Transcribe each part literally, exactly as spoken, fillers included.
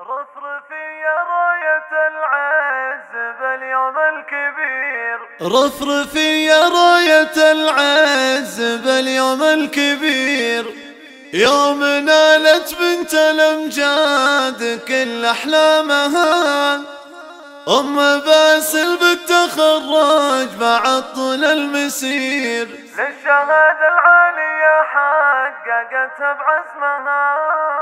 رفرفي يا راية العز باليوم الكبير، رفرفي يا راية العز باليوم الكبير، يوم نالت بنت الأمجاد كل أحلامها، أم باسل بالتخرج بعد طول المسير، للشهادة العالية حققتها بعزمها.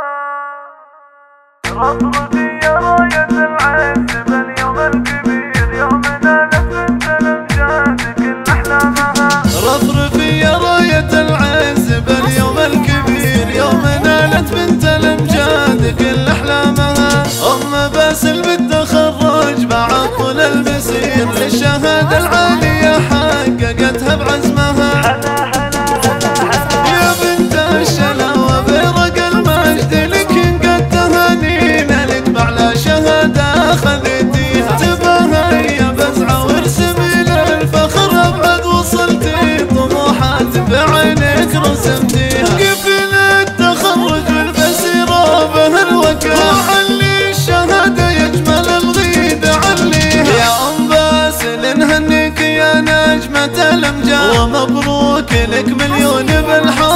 رفرفي يا راية العز باليوم الكبير، يوم نالت بنت الأمجاد كل أحلامها. رفرفي يا راية العز باليوم الكبير، يوم نالت بنت الأمجاد كل أحلامها، أم باسل بالتخرج بعد طول المسير، للشهادة العالية حققتها بعزمها. يا بنت الشلاوة برق المجد لك قد تهانينا لك بعلى شهادة خذيتيها، تباهى يا بزعة وارسمي للفخر أبعد وصلتي طموحات بعينك رسمتيها، قبل التخرج والبسيرة به الوكالة، وعلي الشهادة يجمل الغيد عليها. يا أم باسل نهنيك يا نجمة الأمجاد، ومبروك لك مليون بالحب